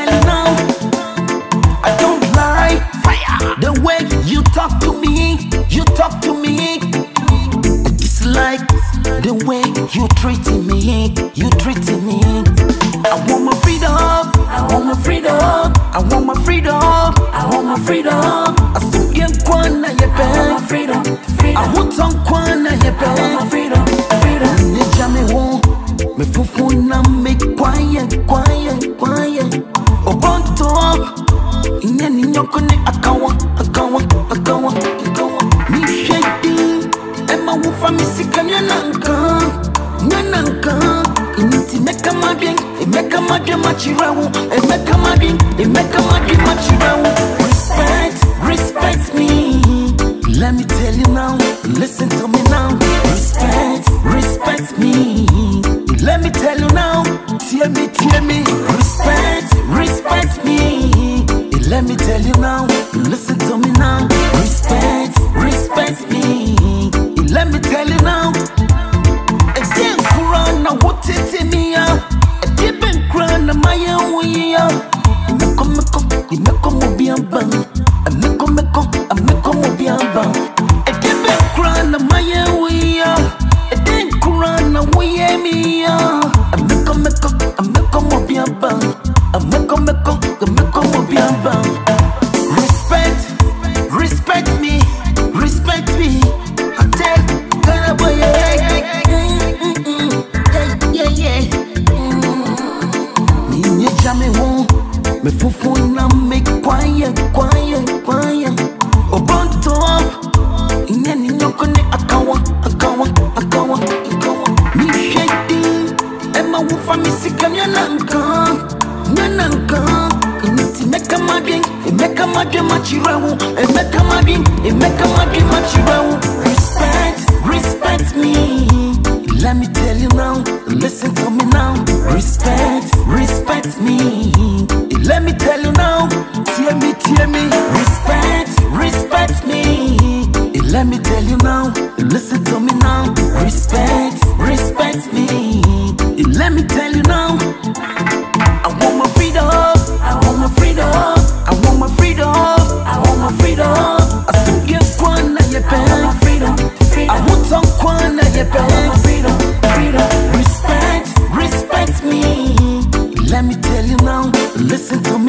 tell you now, I don't lie. Fire. The way you talk to me, it's like the way you treating me, I want my freedom, I want my freedom, I want my freedom, I want my freedom. I still get one at your bed, freedom, I want some one at your bed, freedom. You jam won't me fufu na make quiet. Oh, bon talk. Inyani nyokone akawa. Mi shady. Emma wufa misika nyananka. Initi meka mading, meka mading machirawu. Meka mading machirawu. Respect me. Let me tell you now, listen to me now. Respect me. Let me tell you now, tear me. Respect me. Let me tell you now, listen to me now. Respect me. Let me tell you now. Again, Quran, now what it in me? A deep crown, a Maya way. Meko mobiamba. A meko mobiamba. A deep crown, a Maya way. A deep crown, a way me. A meko mobiamba. A meko mobiamba. Respect me. I tell God boy, yeah. Me jam won, me fufu na make quiet. Obonto, inyani nyokone akawa. Me shady, Emma wufa misika nyananka. Initi meka mading machirawu. Meka mading machirawu. Respect me. Let me tell you now, listen to me now. Respect me. Let me tell you now, tear me. Respect me. Let me tell you now, listen to me now. Respect me. Let me tell you now, I want my freedom. I want my freedom. I still get one at your bed. I want some one at your bed. Respect me. Let me tell you now, listen to me.